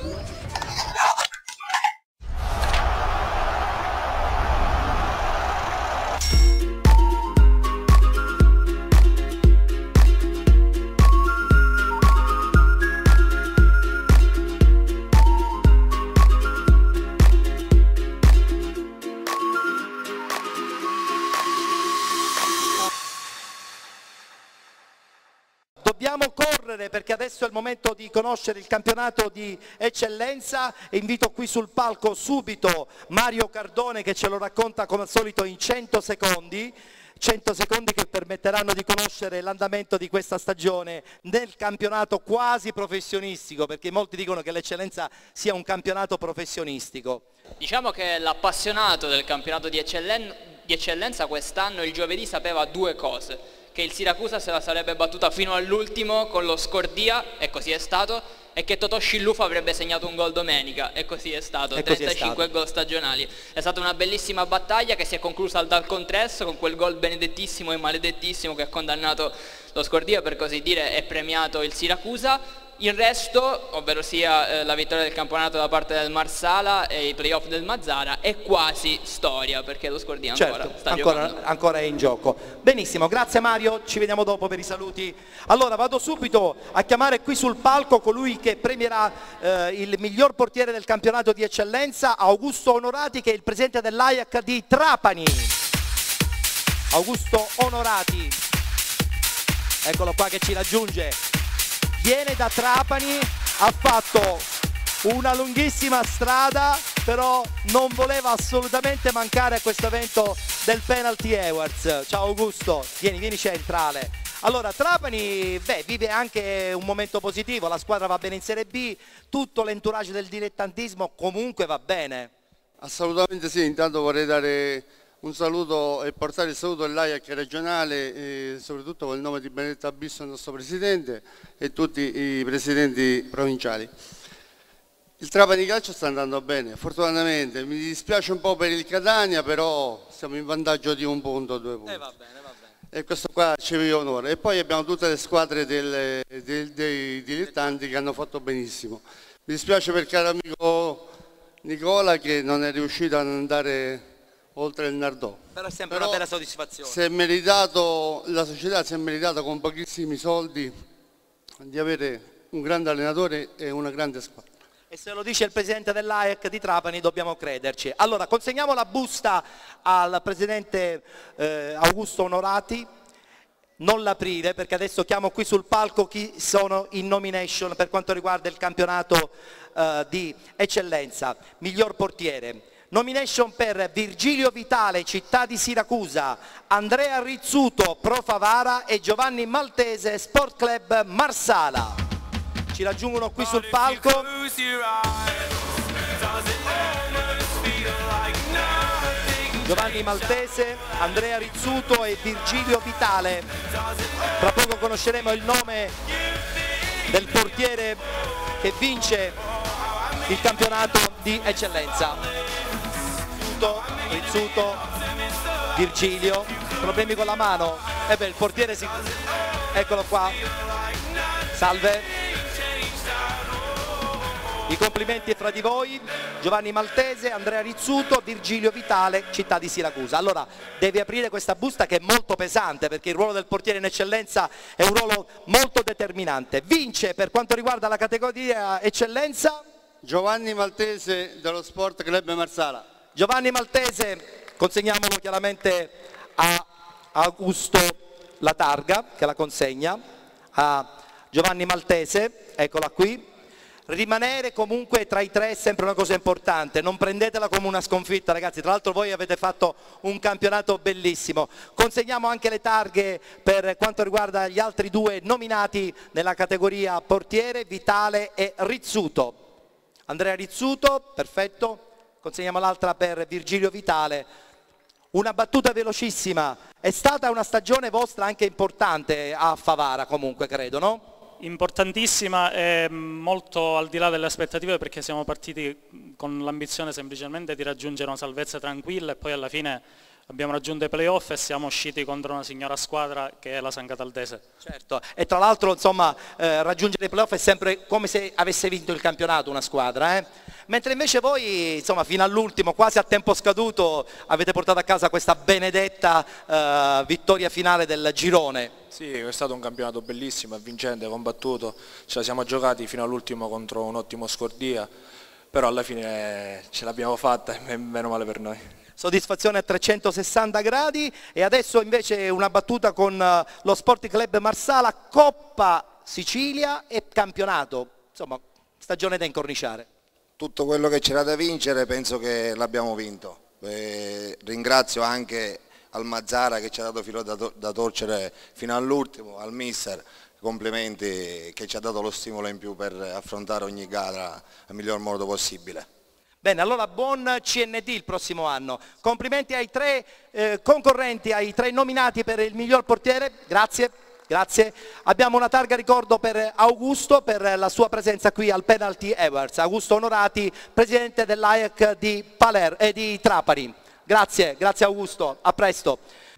Dobbiamo correre perché adesso è il momento di conoscere il campionato di eccellenza e invito qui sul palco subito Mario Cardone che ce lo racconta come al solito in 100 secondi. 100 secondi che permetteranno di conoscere l'andamento di questa stagione nel campionato quasi professionistico, perché molti dicono che l'eccellenza sia un campionato professionistico. Diciamo che l'appassionato del campionato di eccellenza quest'anno il giovedì sapeva due cose: che il Siracusa se la sarebbe battuta fino all'ultimo con lo Scordia, e così è stato, e che Totò Scilufa avrebbe segnato un gol domenica, e così è stato, 35 gol stagionali. È stata una bellissima battaglia che si è conclusa dal Contres con quel gol benedettissimo e maledettissimo che ha condannato lo Scordia, per così dire, e premiato il Siracusa. Il resto, ovvero sia la vittoria del campionato da parte del Marsala e i playoff del Mazzara, è quasi storia, perché lo Scordia ancora è in gioco. Benissimo, grazie Mario, ci vediamo dopo per i saluti. Allora vado subito a chiamare qui sul palco colui che premierà il miglior portiere del campionato di eccellenza, Augusto Onorati, che è il presidente dell'AIAC di Trapani. Augusto Onorati, eccolo qua che ci raggiunge. Viene da Trapani, ha fatto una lunghissima strada, però non voleva assolutamente mancare a questo evento del Penalty Awards. Ciao Augusto, vieni centrale. Allora Trapani vive anche un momento positivo, la squadra va bene in Serie B, tutto l'entourage del dilettantismo comunque va bene. Assolutamente sì, intanto vorrei dare un saluto e portare il saluto dell'AIAC regionale, soprattutto col nome di Benedetto Abisso, il nostro presidente, e tutti i presidenti provinciali. Il Trapani Calcio sta andando bene, fortunatamente. Mi dispiace un po' per il Catania, però siamo in vantaggio di 1 punto o 2 punti. Va bene. E questo qua ci vive onore. E poi abbiamo tutte le squadre dei dilettanti che hanno fatto benissimo. Mi dispiace per il caro amico Nicola che non è riuscito ad andare oltre il Nardò. Però è sempre una bella soddisfazione. La società si è meritata con pochissimi soldi di avere un grande allenatore e una grande squadra. E se lo dice il presidente dell'AIAC di Trapani dobbiamo crederci. Allora consegniamo la busta al presidente Augusto Onorati. Non l'aprire perché adesso chiamo qui sul palco chi sono in nomination per quanto riguarda il campionato di eccellenza. Miglior portiere. Nomination per Virgilio Vitale, Città di Siracusa, Andrea Rizzuto, Pro Favara e Giovanni Maltese, Sport Club Marsala. Ci raggiungono qui sul palco. Giovanni Maltese, Andrea Rizzuto e Virgilio Vitale. Tra poco conosceremo il nome del portiere che vince il campionato di eccellenza. Rizzuto, Virgilio, problemi con la mano? Il portiere si... Eccolo qua. Salve. I complimenti fra di voi, Giovanni Maltese, Andrea Rizzuto, Virgilio Vitale, Città di Siracusa. Allora, devi aprire questa busta che è molto pesante perché il ruolo del portiere in eccellenza è un ruolo molto determinante. Vince per quanto riguarda la categoria eccellenza Giovanni Maltese dello Sport Club Marsala. Giovanni Maltese, consegniamolo chiaramente a Augusto la targa che la consegna a Giovanni Maltese, eccola qui. Rimanere comunque tra i tre è sempre una cosa importante, non prendetela come una sconfitta ragazzi, tra l'altro voi avete fatto un campionato bellissimo. Consegniamo anche le targhe per quanto riguarda gli altri due nominati nella categoria portiere, Vitale e Rizzuto. Andrea Rizzuto, perfetto. Consegniamo l'altra per Virgilio Vitale. Una battuta velocissima, è stata una stagione vostra anche importante a Favara comunque credo, no? Importantissima e molto al di là delle aspettative perché siamo partiti con l'ambizione semplicemente di raggiungere una salvezza tranquilla e poi alla fine abbiamo raggiunto i playoff e siamo usciti contro una signora squadra che è la San Cataldese. Certo, e tra l'altro insomma raggiungere i playoff è sempre come se avesse vinto il campionato una squadra, mentre invece voi insomma fino all'ultimo, quasi a tempo scaduto, avete portato a casa questa benedetta vittoria finale del girone. Sì, è stato un campionato bellissimo, vincente, combattuto, ce la siamo giocati fino all'ultimo contro un ottimo Scordia, però alla fine ce l'abbiamo fatta e meno male per noi. Soddisfazione a 360 gradi e adesso invece una battuta con lo Sporting Club Marsala, Coppa Sicilia e campionato, insomma stagione da incorniciare. Tutto quello che c'era da vincere penso che l'abbiamo vinto, ringrazio anche al Mazzara che ci ha dato filo da torcere fino all'ultimo, al mister, complimenti, che ci ha dato lo stimolo in più per affrontare ogni gara al miglior modo possibile. Bene, allora buon CND il prossimo anno, complimenti ai 3 concorrenti, ai 3 nominati per il miglior portiere, grazie. Grazie. Abbiamo una targa ricordo per Augusto per la sua presenza qui al Penalty Awards. Augusto Onorati, presidente dell'AIAC di Trapani. Grazie, grazie Augusto, a presto.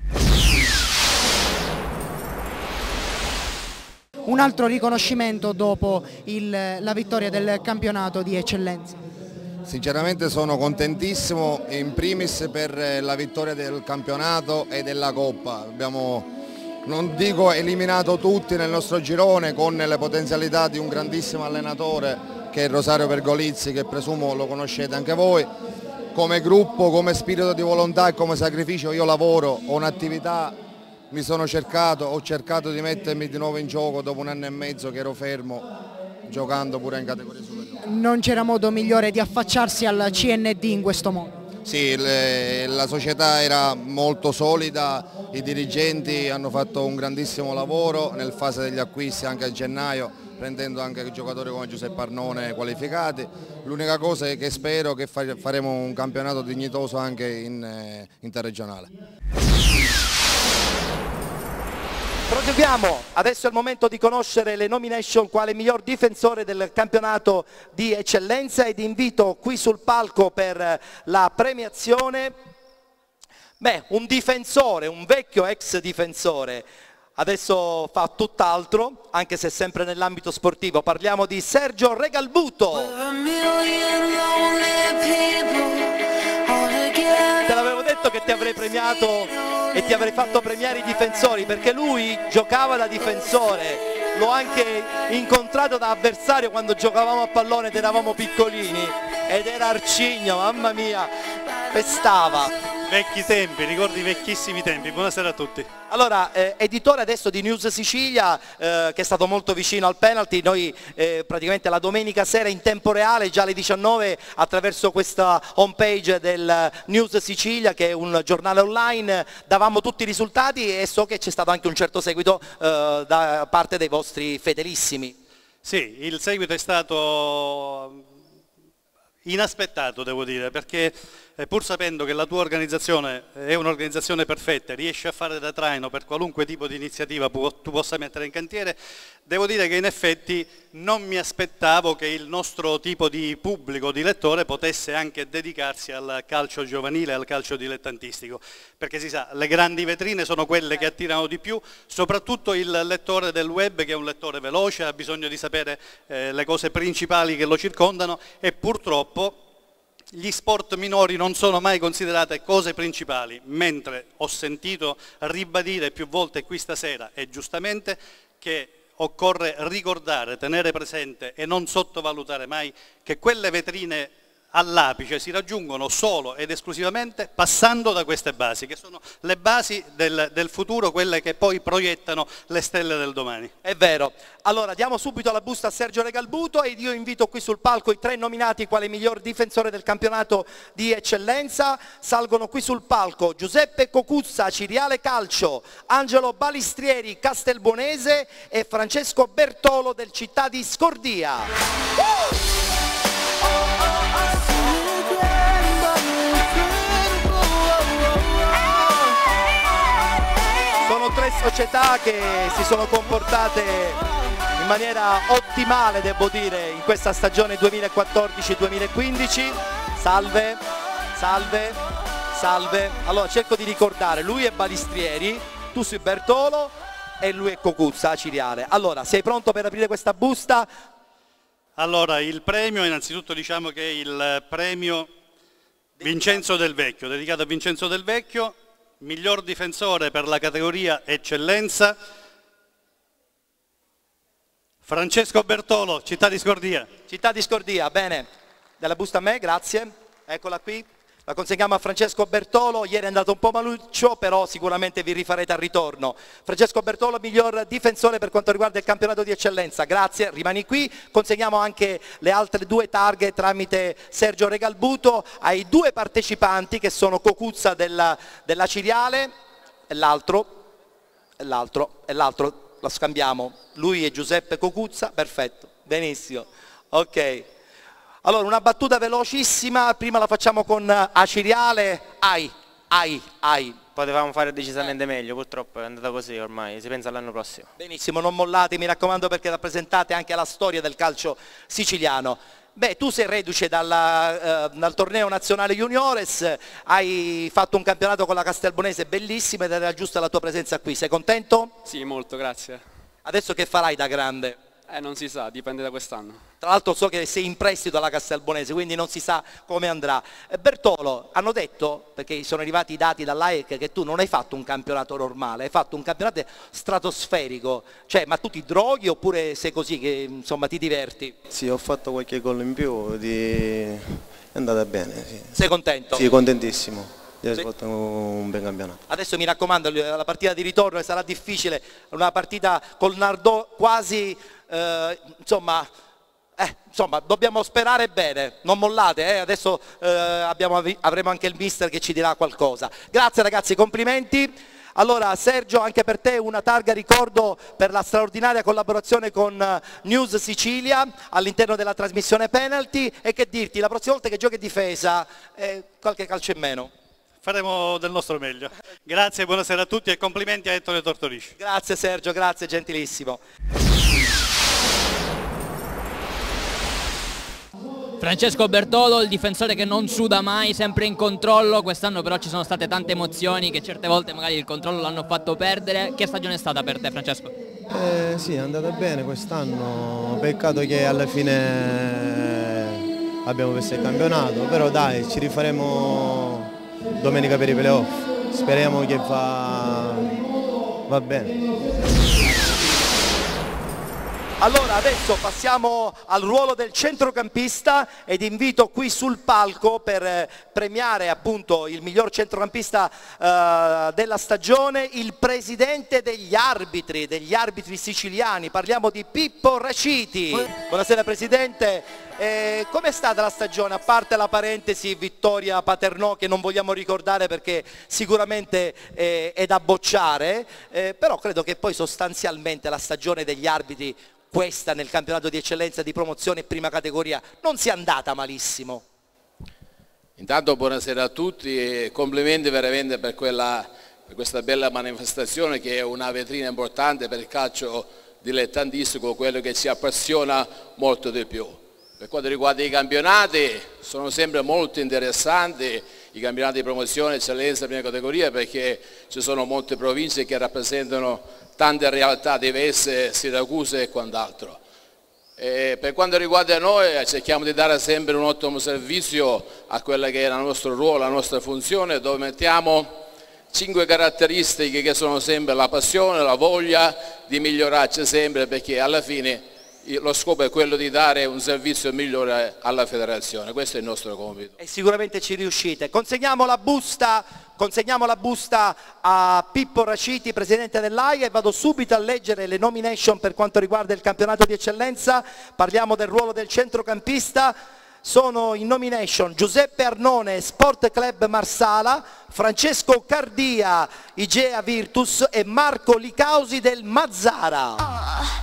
Un altro riconoscimento dopo la vittoria del campionato di eccellenza. Sinceramente sono contentissimo, in primis per la vittoria del campionato e della Coppa. Abbiamo, non dico eliminato tutti nel nostro girone, con le potenzialità di un grandissimo allenatore che è Rosario Pergolizzi, che presumo lo conoscete anche voi. Come gruppo, come spirito di volontà e come sacrificio io lavoro, ho un'attività, ho cercato di mettermi di nuovo in gioco dopo 1 anno e mezzo che ero fermo, giocando pure in categoria superiore. Non c'era modo migliore di affacciarsi al CND in questo modo? Sì, la società era molto solida, i dirigenti hanno fatto un grandissimo lavoro nel fase degli acquisti anche a gennaio, prendendo anche giocatori come Giuseppe Arnone qualificati. L'unica cosa è che spero che faremo un campionato dignitoso anche in interregionale. Proseguiamo, adesso è il momento di conoscere le nomination quale miglior difensore del campionato di eccellenza ed invito qui sul palco per la premiazione, un difensore, un vecchio ex difensore, adesso fa tutt'altro, anche se sempre nell'ambito sportivo, parliamo di Sergio Regalbuto. Te l'avevo detto che ti avrei premiato e ti avrei fatto premiare i difensori, perché lui giocava da difensore, l'ho anche incontrato da avversario quando giocavamo a pallone ed eravamo piccolini, ed era arcigno, mamma mia, pestava. Vecchi tempi, ricordi vecchissimi tempi, buonasera a tutti. Allora, editore adesso di News Sicilia, che è stato molto vicino al penalty, noi praticamente la domenica sera in tempo reale, già alle 19, attraverso questa homepage del News Sicilia, che è un giornale online, davamo tutti i risultati e so che c'è stato anche un certo seguito da parte dei vostri fedelissimi. Sì, il seguito è stato inaspettato, devo dire, perché pur sapendo che la tua organizzazione è un'organizzazione perfetta, riesce a fare da traino per qualunque tipo di iniziativa tu possa mettere in cantiere, devo dire che in effetti non mi aspettavo che il nostro tipo di pubblico, di lettore, potesse anche dedicarsi al calcio giovanile, al calcio dilettantistico, perché si sa, le grandi vetrine sono quelle che attirano di più, soprattutto il lettore del web, che è un lettore veloce, ha bisogno di sapere le cose principali che lo circondano, e purtroppo gli sport minori non sono mai considerate cose principali, mentre ho sentito ribadire più volte qui stasera, e giustamente, che occorre ricordare, tenere presente e non sottovalutare mai che quelle vetrine all'apice si raggiungono solo ed esclusivamente passando da queste basi, che sono le basi del futuro, quelle che poi proiettano le stelle del domani. È vero. Allora diamo subito la busta a Sergio Regalbuto ed io invito qui sul palco i 3 nominati quale miglior difensore del campionato di eccellenza. Salgono qui sul palco Giuseppe Cocuzza, Ciriale Calcio, Angelo Balistrieri, Castelbuonese, e Francesco Bertolo del Città di Scordia. Sono 3 società che si sono comportate in maniera ottimale, devo dire, in questa stagione 2014-2015. Salve, salve, salve. Allora cerco di ricordare, lui è Balistrieri, tu sei Bertolo e lui è Cocuzza, Ciriale. Allora, sei pronto per aprire questa busta? Allora, il premio, innanzitutto diciamo che è il premio Vincenzo Del Vecchio, dedicato a Vincenzo Del Vecchio, miglior difensore per la categoria eccellenza, Francesco Bertolo, Città di Scordia. Città di Scordia, bene. Della busta a me, grazie. Eccola qui. La consegniamo a Francesco Bertolo, ieri è andato un po' maluccio, però sicuramente vi rifarete al ritorno. Francesco Bertolo, miglior difensore per quanto riguarda il campionato di eccellenza, grazie, rimani qui. Consegniamo anche le altre due targhe tramite Sergio Regalbuto ai due partecipanti che sono Cocuzza della Ciriale e l'altro, la scambiamo, lui è Giuseppe Cocuzza, perfetto, benissimo, ok. Allora, una battuta velocissima, prima la facciamo con Aciriale, ai. Potevamo fare decisamente meglio, purtroppo è andata così ormai, si pensa all'anno prossimo. Benissimo, non mollate, mi raccomando, perché rappresentate anche la storia del calcio siciliano. Beh, tu sei reduce dal torneo nazionale juniores, hai fatto un campionato con la Castelbonese bellissimo ed era giusta la tua presenza qui, sei contento? Sì, molto, grazie. Adesso che farai da grande? Non si sa, dipende da quest'anno. Tra l'altro so che sei in prestito alla Castelbonese, quindi non si sa come andrà. Bertolo, hanno detto, perché sono arrivati i dati dall'AEC, che tu non hai fatto un campionato normale, hai fatto un campionato stratosferico. Cioè, ma tu ti droghi oppure sei così che insomma ti diverti? Sì, ho fatto qualche gol in più, è andata bene. Sì. Sei contento? Sì, contentissimo. Ho svolto un bel campionato. Adesso mi raccomando, la partita di ritorno sarà difficile, una partita col Nardò quasi, insomma, dobbiamo sperare bene, non mollate, adesso avremo anche il mister che ci dirà qualcosa. Grazie ragazzi, complimenti. Allora Sergio, anche per te una targa ricordo per la straordinaria collaborazione con News Sicilia all'interno della trasmissione Penalty, e che dirti, la prossima volta che giochi difesa qualche calcio in meno. Faremo del nostro meglio. Grazie, buonasera a tutti e complimenti a Ettore Tortorici. Grazie Sergio, grazie, gentilissimo. Francesco Bertolo, il difensore che non suda mai, sempre in controllo. Quest'anno però ci sono state tante emozioni che certe volte magari il controllo l'hanno fatto perdere. Che stagione è stata per te, Francesco? Sì, è andata bene quest'anno, peccato che alla fine abbiamo perso il campionato, però dai, ci rifaremo domenica per i playoff, speriamo che va bene. Allora adesso passiamo al ruolo del centrocampista ed invito qui sul palco per premiare appunto il miglior centrocampista della stagione il presidente degli arbitri siciliani, parliamo di Pippo Raciti. Buonasera presidente. Com'è stata la stagione, a parte la parentesi vittoria Paternò che non vogliamo ricordare perché sicuramente è da bocciare, però credo che poi sostanzialmente la stagione degli arbitri, questa nel campionato di eccellenza di promozione e prima categoria, non sia andata malissimo. Intanto buonasera a tutti e complimenti veramente per questa bella manifestazione che è una vetrina importante per il calcio dilettantistico, quello che ci appassiona molto di più. Per quanto riguarda i campionati, sono sempre molto interessanti i campionati di promozione, eccellenza, prima categoria, perché ci sono molte province che rappresentano tante realtà diverse, Siracusa e quant'altro. Per quanto riguarda noi, cerchiamo di dare sempre un ottimo servizio a quella che è il nostro ruolo, la nostra funzione, dove mettiamo 5 caratteristiche che sono sempre la passione, la voglia di migliorarci sempre, perché alla fine lo scopo è quello di dare un servizio migliore alla federazione, questo è il nostro compito. E sicuramente ci riuscite. Consegniamo la busta a Pippo Raciti, presidente dell'AIA, e vado subito a leggere le nomination per quanto riguarda il campionato di eccellenza. Parliamo del ruolo del centrocampista. Sono in nomination Giuseppe Arnone, Sport Club Marsala, Francesco Cardia, Igea Virtus e Marco Licausi del Mazzara.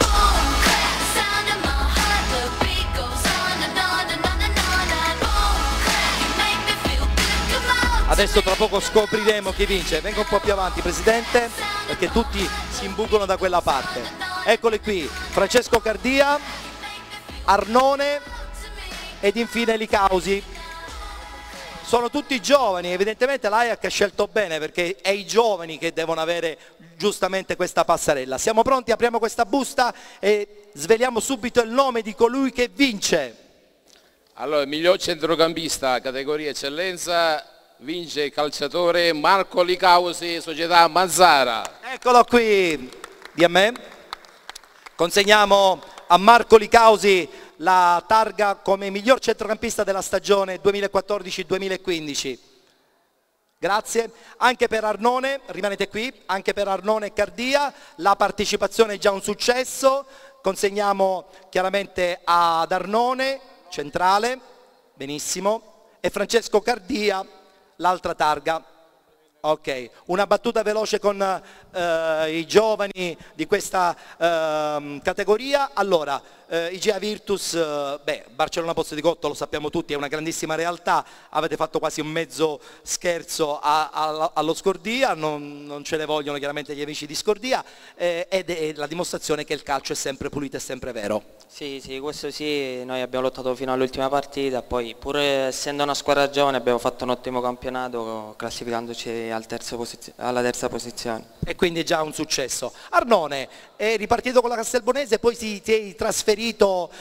Adesso tra poco scopriremo chi vince. Venga un po' più avanti presidente, perché tutti si imbucano da quella parte. Eccoli qui, Francesco Cardia, Arnone ed infine Licausi. sono tutti giovani, evidentemente l'Ajax ha scelto bene perché è i giovani che devono avere giustamente questa passerella. Siamo pronti, apriamo questa busta e sveliamo subito il nome di colui che vince. Allora, il miglior centrocampista, categoria eccellenza, vince il calciatore Marco Licausi, società Mazzara. Eccolo qui, di a me. Consegniamo a Marco Licausi la targa come miglior centrocampista della stagione 2014-2015. Grazie. Anche per Arnone, rimanete qui, anche per Arnone e Cardia, la partecipazione è già un successo. Consegniamo chiaramente ad Arnone, centrale, benissimo, e Francesco Cardia, l'altra targa. Ok, una battuta veloce con i giovani di questa categoria. Allora, IGA Virtus, Barcellona Pozzo di Gotto lo sappiamo tutti, è una grandissima realtà, avete fatto quasi un mezzo scherzo allo Scordia, non ce ne vogliono chiaramente gli amici di Scordia, ed è la dimostrazione che il calcio è sempre pulito e sempre vero. Sì, questo sì, noi abbiamo lottato fino all'ultima partita, poi pur essendo una squadra giovane abbiamo fatto un ottimo campionato classificandoci alla terza posizione. E quindi è già un successo. Arnone, è ripartito con la Castelbonese, poi ti sei trasferito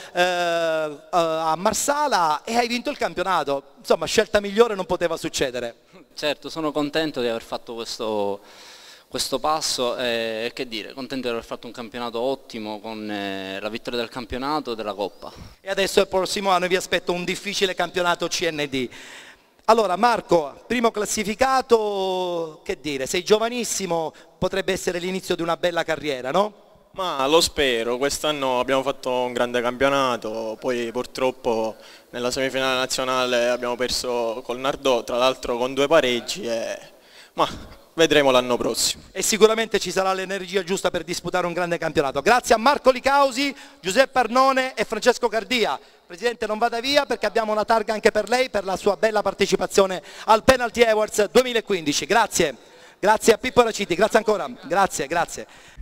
a Marsala e hai vinto il campionato. Insomma, scelta migliore non poteva succedere. Certo, sono contento di aver fatto questo passo e che dire, contento di aver fatto un campionato ottimo con la vittoria del campionato e della Coppa. E adesso il prossimo anno vi aspetto un difficile campionato CND. Allora Marco, primo classificato, che dire, sei giovanissimo, potrebbe essere l'inizio di una bella carriera, no? Ma lo spero, quest'anno abbiamo fatto un grande campionato, poi purtroppo nella semifinale nazionale abbiamo perso col Nardò, tra l'altro con 2 pareggi, ma vedremo l'anno prossimo. E sicuramente ci sarà l'energia giusta per disputare un grande campionato. Grazie a Marco Licausi, Giuseppe Arnone e Francesco Cardia. Presidente, non vada via perché abbiamo una targa anche per lei per la sua bella partecipazione al Penalty Awards 2015. Grazie. Grazie a Pippo Raciti, grazie ancora. Grazie.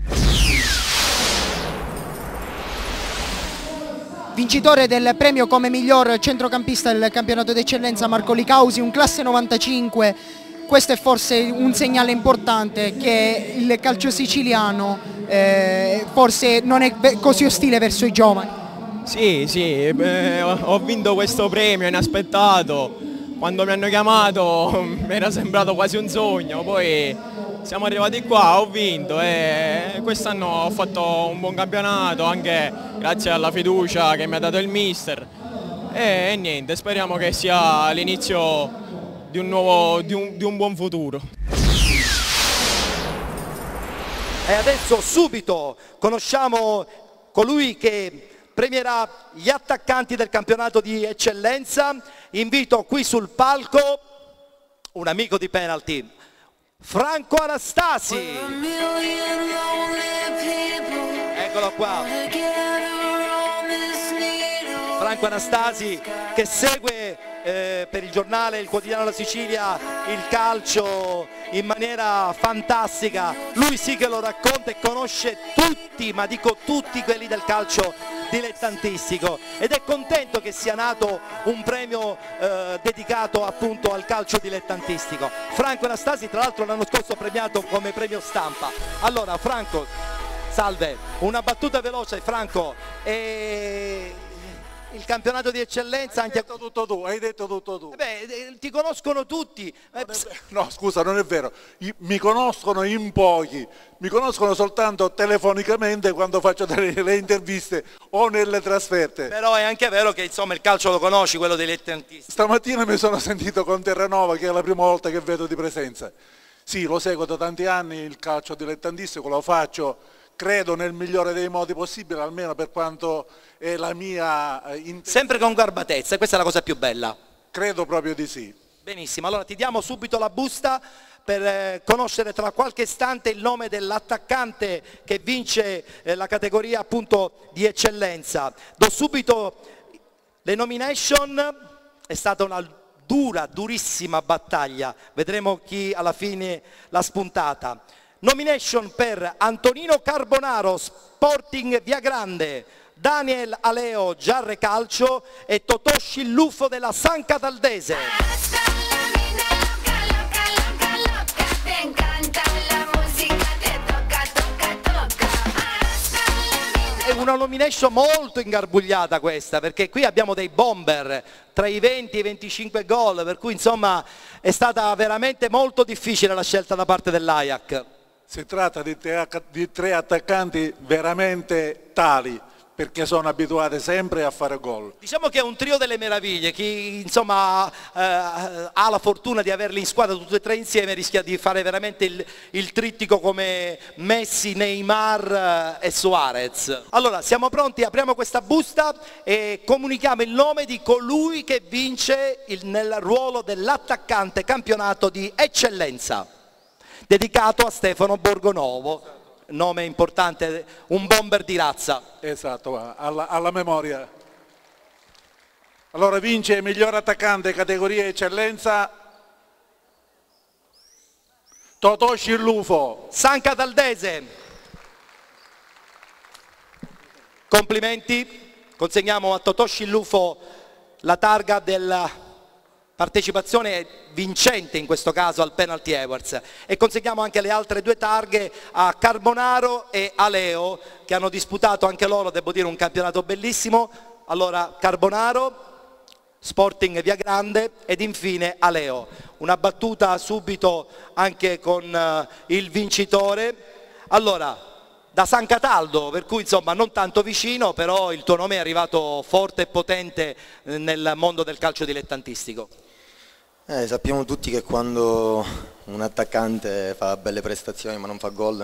Vincitore del premio come miglior centrocampista del campionato d'eccellenza Marco Licausi, un classe 95. Questo è forse un segnale importante che il calcio siciliano forse non è così ostile verso i giovani. Sì, ho vinto questo premio inaspettato, quando mi hanno chiamato mi era sembrato quasi un sogno, poi siamo arrivati qua, ho vinto e quest'anno ho fatto un buon campionato anche grazie alla fiducia che mi ha dato il mister e niente, speriamo che sia l'inizio di un buon futuro. E adesso subito conosciamo colui che premierà gli attaccanti del campionato di eccellenza. Invito qui sul palco un amico di Penalty, Franco Anastasi. Eccolo qua. Franco Anastasi che segue per il giornale, il quotidiano La Sicilia, il calcio in maniera fantastica. Lui sì che lo racconta e conosce tutti, ma dico tutti quelli del calcio dilettantistico, ed è contento che sia nato un premio dedicato appunto al calcio dilettantistico. Franco Anastasi tra l'altro l'anno scorso premiato come premio stampa. Allora Franco, salve, una battuta veloce Franco. Il campionato di eccellenza hai detto tutto tu. Ti conoscono tutti. No, scusa, non è vero. Mi conoscono in pochi. Mi conoscono soltanto telefonicamente quando faccio le interviste o nelle trasferte. Però è anche vero che insomma il calcio lo conosci, quello dilettantistico. Stamattina mi sono sentito con Terranova, che è la prima volta che vedo di presenza. Sì, lo seguo da tanti anni, il calcio dilettantistico lo faccio, credo nel migliore dei modi possibili, almeno per quanto è la mia sempre con garbatezza, questa è la cosa più bella. Credo proprio di sì. Benissimo, allora ti diamo subito la busta per conoscere tra qualche istante il nome dell'attaccante che vince la categoria appunto di eccellenza. Do subito le nomination, è stata una durissima battaglia, vedremo chi alla fine l'ha spuntata. Nomination per Antonino Carbonaro, Sporting Via Grande, Daniel Aleo, Giarre Calcio e Totò Scillufo della San Cataldese. una nomination molto ingarbugliata questa, perché qui abbiamo dei bomber tra i 20 e i 25 gol, per cui insomma è stata veramente molto difficile la scelta da parte dell'Ajax. Si tratta di tre attaccanti veramente tali, perché sono abituati sempre a fare gol. Diciamo che è un trio delle meraviglie, chi insomma ha la fortuna di averli in squadra tutti e tre insieme rischia di fare veramente il trittico come Messi, Neymar e Suarez. Allora siamo pronti, apriamo questa busta e comunichiamo il nome di colui che vince nel ruolo dell'attaccante campionato di eccellenza, dedicato a Stefano Borgonovo. Nome importante, un bomber di razza. Esatto, alla memoria. Allora vince miglior attaccante categoria eccellenza Totò Scillufo. San Cataldese. Complimenti, consegniamo a Totò Scillufo la targa della partecipazione vincente in questo caso al Penalty Awards, e consegniamo anche le altre due targhe a Carbonaro e a Leo, che hanno disputato anche loro, devo dire, un campionato bellissimo. Allora Carbonaro, Sporting Via Grande, ed infine a Leo. Una battuta subito anche con il vincitore. Allora, da San Cataldo, per cui insomma non tanto vicino, però il tuo nome è arrivato forte e potente nel mondo del calcio dilettantistico. Sappiamo tutti che quando un attaccante fa belle prestazioni ma non fa gol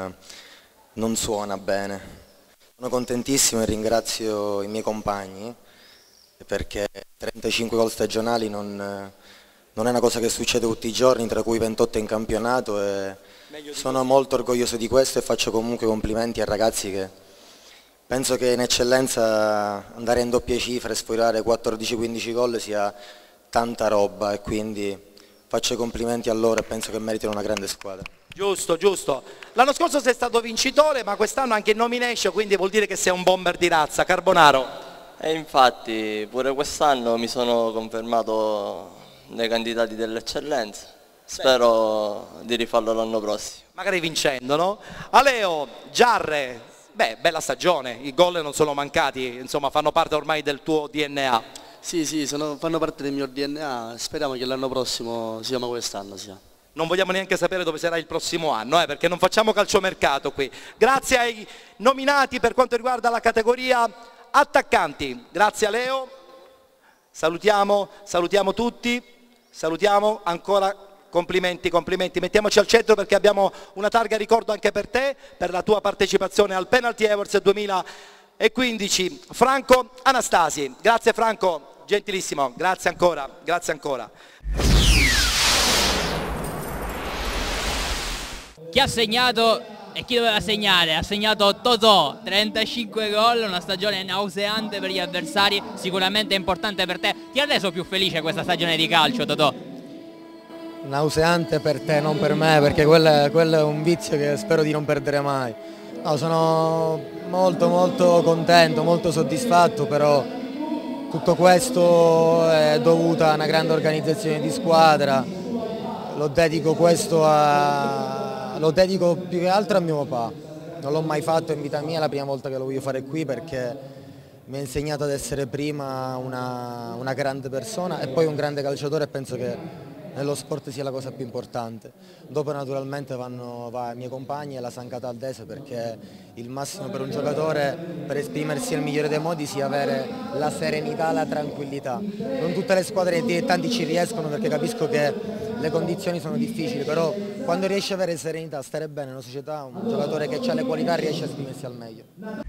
non suona bene. Sono contentissimo e ringrazio i miei compagni, perché 35 gol stagionali non è una cosa che succede tutti i giorni, tra cui 28 in campionato, e sono molto orgoglioso di questo e faccio comunque complimenti ai ragazzi che penso che in eccellenza andare in doppie cifre e sforare 14-15 gol sia tanta roba, e quindi faccio i complimenti a loro e penso che meritino una grande squadra. Giusto, giusto. L'anno scorso sei stato vincitore, ma quest'anno anche in nomination, quindi vuol dire che sei un bomber di razza. Carbonaro. E infatti pure quest'anno mi sono confermato nei candidati dell'eccellenza. Spero di rifarlo l'anno prossimo. Magari vincendo, no? Aleo, Giarre, bella stagione, i gol non sono mancati, insomma fanno parte ormai del tuo DNA. Sì, fanno parte del mio DNA, speriamo che l'anno prossimo sia come quest'anno sia. Non vogliamo neanche sapere dove sarà il prossimo anno, perché non facciamo calciomercato qui. Grazie ai nominati per quanto riguarda la categoria attaccanti. Grazie a Leo, salutiamo tutti, salutiamo ancora. Complimenti, mettiamoci al centro perché abbiamo una targa ricordo anche per te, per la tua partecipazione al Penalty Awards 2015. Franco Anastasi, grazie Franco, gentilissimo, grazie ancora, grazie ancora. Chi ha segnato e chi doveva segnare? Ha segnato Totò, 35 gol, una stagione nauseante per gli avversari, sicuramente importante per te. Ti ha reso più felice questa stagione di calcio, Totò? Nauseante per te, non per me, perché quello è un vizio che spero di non perdere mai. No, sono molto contento, molto soddisfatto, però tutto questo è dovuto a una grande organizzazione di squadra. Lo dedico più che altro a mio papà. Non l'ho mai fatto in vita mia, è la prima volta che lo voglio fare qui, perché mi ha insegnato ad essere prima una grande persona e poi un grande calciatore, e penso che nello sport sia la cosa più importante. Dopo naturalmente va ai miei compagni e la San Cataldese, perché il massimo per un giocatore per esprimersi nel migliore dei modi sia avere la serenità, la tranquillità. Non tutte le squadre dilettanti ci riescono, perché capisco che le condizioni sono difficili, però quando riesce ad avere serenità, stare bene in una società, un giocatore che ha le qualità riesce a esprimersi al meglio.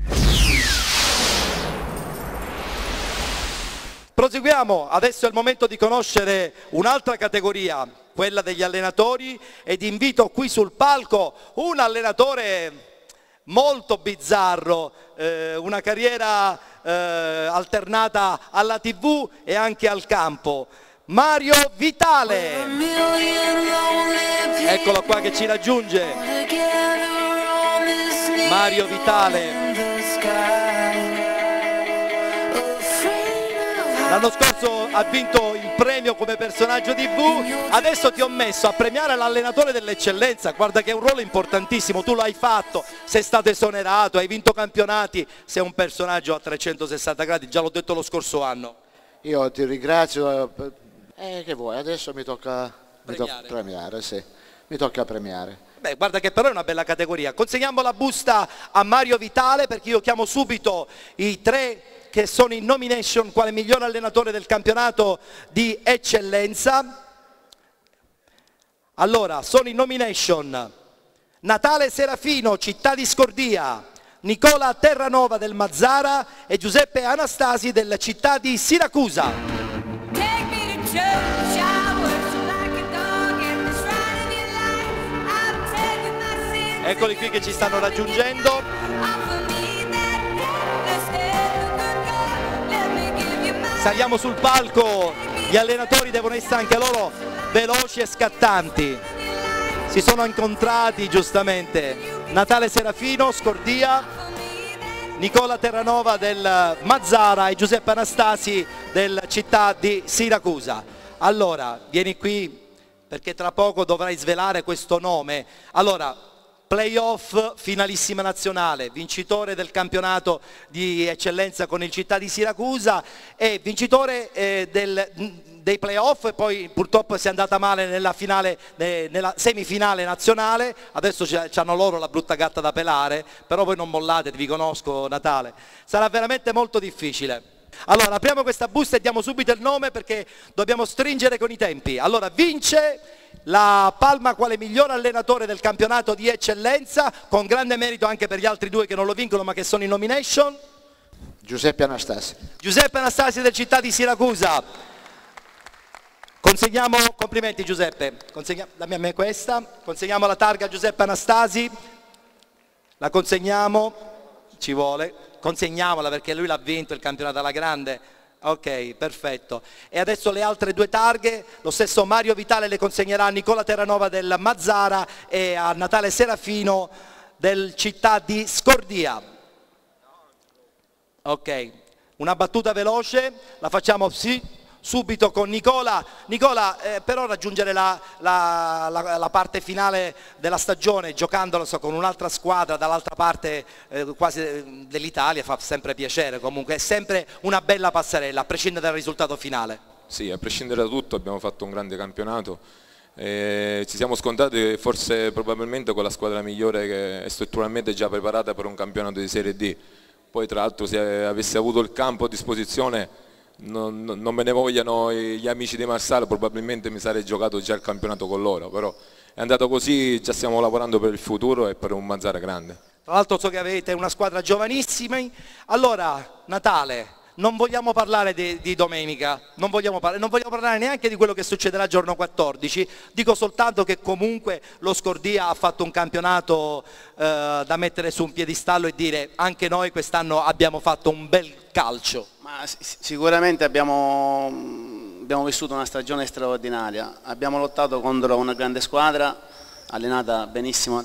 Proseguiamo, adesso è il momento di conoscere un'altra categoria, quella degli allenatori, ed invito qui sul palco un allenatore molto bizzarro, una carriera alternata alla TV e anche al campo. Mario Vitale, eccolo qua che ci raggiunge. Mario Vitale. L'anno scorso ha vinto il premio come personaggio TV, adesso ti ho messo a premiare l'allenatore dell'eccellenza, guarda che è un ruolo importantissimo, tu l'hai fatto, sei stato esonerato, hai vinto campionati, sei un personaggio a 360 gradi, già l'ho detto lo scorso anno. Io ti ringrazio, che vuoi, adesso mi tocca premiare, sì, mi tocca premiare. Beh, guarda che però è una bella categoria. Consegniamo la busta a Mario Vitale perché io chiamo subito i 3 che sono in nomination quale miglior allenatore del campionato di eccellenza. Allora, sono in nomination Natale Serafino, Città di Scordia, Nicola Terranova del Mazzara e Giuseppe Anastasi del Città di Siracusa. Eccoli qui che ci stanno raggiungendo. Saliamo sul palco, gli allenatori devono essere anche loro veloci e scattanti. Si sono incontrati giustamente Natale Serafino, Scordia, Nicola Terranova del Mazzara e Giuseppe Anastasi del Città di Siracusa. Allora, vieni qui perché tra poco dovrai svelare questo nome. Allora, playoff, finalissima nazionale, vincitore del campionato di eccellenza con il Città di Siracusa e vincitore dei playoff e poi purtroppo si è andata male nella semifinale nazionale, adesso hanno loro la brutta gatta da pelare, però voi non mollate, vi conosco Natale, sarà veramente molto difficile. Allora apriamo questa busta e diamo subito il nome perché dobbiamo stringere con i tempi. Allora vince la palma quale miglior allenatore del campionato di eccellenza, con grande merito anche per gli altri 2 che non lo vincono ma che sono in nomination. Giuseppe Anastasi. Giuseppe Anastasi del Città di Siracusa. Consegniamo, complimenti Giuseppe, dammi a me questa, consegniamo la targa a Giuseppe Anastasi, la consegniamo, ci vuole, consegniamola perché lui l'ha vinto il campionato alla grande. Ok, perfetto. E adesso le altre 2 targhe, lo stesso Mario Vitale le consegnerà a Nicola Terranova del Mazzara e a Natale Serafino del Città di Scordia. Ok, una battuta veloce, la facciamo subito con Nicola. Nicola, però raggiungere la parte finale della stagione giocandolo con un'altra squadra dall'altra parte quasi dell'Italia fa sempre piacere, comunque è sempre una bella passerella a prescindere dal risultato finale. Sì, a prescindere da tutto abbiamo fatto un grande campionato, ci siamo scontati forse probabilmente con la squadra migliore che è strutturalmente già preparata per un campionato di Serie D, poi tra l'altro se avessi avuto il campo a disposizione non me ne vogliano gli amici di Marsala, probabilmente mi sarei giocato già il campionato con loro, però è andato così, già stiamo lavorando per il futuro e per un Mazzara grande. Tra l'altro so che avete una squadra giovanissima, allora Natale, non vogliamo parlare di domenica, non vogliamo parlare neanche di quello che succederà giorno 14, dico soltanto che comunque lo Scordia ha fatto un campionato da mettere su un piedistallo e dire anche noi quest'anno abbiamo fatto un bel calcio. Ma sicuramente abbiamo vissuto una stagione straordinaria, abbiamo lottato contro una grande squadra allenata benissimo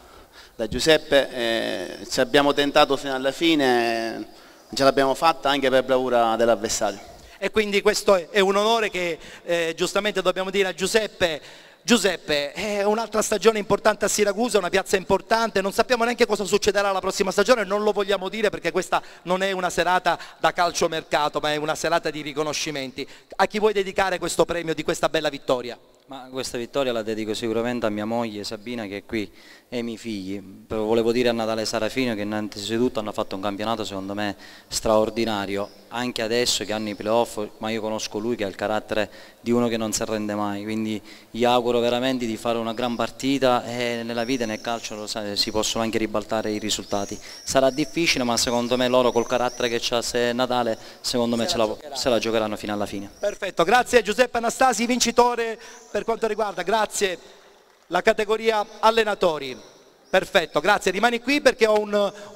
da Giuseppe, ci abbiamo tentato fino alla fine, ce l'abbiamo fatta anche per bravura dell'avversario. E quindi questo è un onore che giustamente dobbiamo dire a Giuseppe. Giuseppe, è un'altra stagione importante a Siracusa, una piazza importante, non sappiamo neanche cosa succederà la prossima stagione, non lo vogliamo dire perché questa non è una serata da calciomercato, ma è una serata di riconoscimenti. A chi vuoi dedicare questo premio di questa bella vittoria? Ma questa vittoria la dedico sicuramente a mia moglie Sabina che è qui e ai miei figli. Però volevo dire a Natale Serafino che innanzitutto hanno fatto un campionato secondo me straordinario, anche adesso che hanno i playoff, ma io conosco lui che ha il carattere di uno che non si arrende mai, quindi gli auguro veramente di fare una gran partita e nella vita e nel calcio si possono anche ribaltare i risultati. Sarà difficile ma secondo me loro col carattere che c'ha Natale secondo me se la giocheranno fino alla fine. Perfetto, grazie a Giuseppe Anastasi, vincitore per quanto riguarda, grazie, la categoria allenatori. Perfetto, grazie, rimani qui perché ho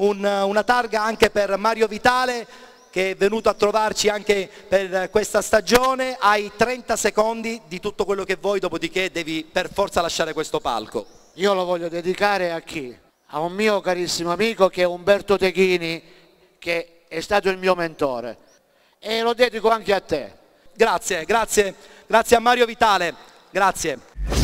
una targa anche per Mario Vitale che è venuto a trovarci anche per questa stagione. Hai 30 secondi di tutto quello che vuoi, dopodiché devi per forza lasciare questo palco. Io lo voglio dedicare a chi? A un mio carissimo amico che è Umberto Teghini, che è stato il mio mentore. e lo dedico anche a te. Grazie, grazie, grazie a Mario Vitale, grazie.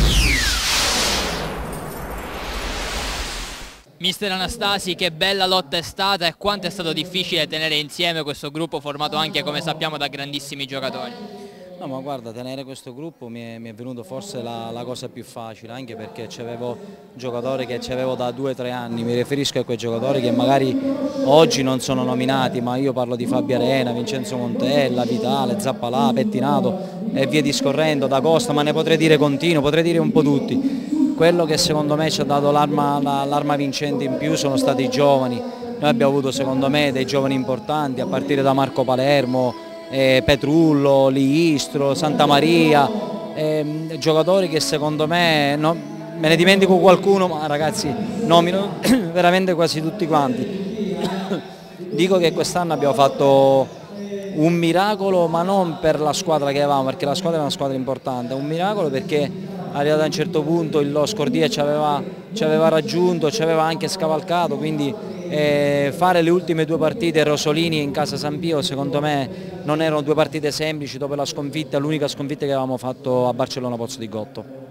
Mister Anastasi, che bella lotta è stata e quanto è stato difficile tenere insieme questo gruppo formato anche, come sappiamo, da grandissimi giocatori. No, ma guarda, tenere questo gruppo mi è venuto forse la cosa più facile, anche perché c'avevo giocatori che c'avevo da 2 o 3 anni, mi riferisco a quei giocatori che magari oggi non sono nominati, ma io parlo di Fabio Arena, Vincenzo Montella, Vitale, Zappalà, Pettinato e via discorrendo, da Costa, ma ne potrei dire continuo, potrei dire un po' tutti. Quello che secondo me ci ha dato l'arma vincente in più sono stati i giovani. Noi abbiamo avuto secondo me dei giovani importanti, a partire da Marco Palermo, Petrullo, Liistro, Santa Maria, giocatori che secondo me, me ne dimentico qualcuno, ma ragazzi nomino veramente quasi tutti quanti. Dico che quest'anno abbiamo fatto un miracolo, ma non per la squadra che avevamo, perché la squadra è una squadra importante, un miracolo perché arrivato a un certo punto lo Scordia ci aveva raggiunto, ci aveva anche scavalcato, quindi fare le ultime 2 partite Rosolini in casa San Pio secondo me non erano 2 partite semplici dopo la sconfitta, l'unica sconfitta che avevamo fatto a Barcellona Pozzo di Gotto.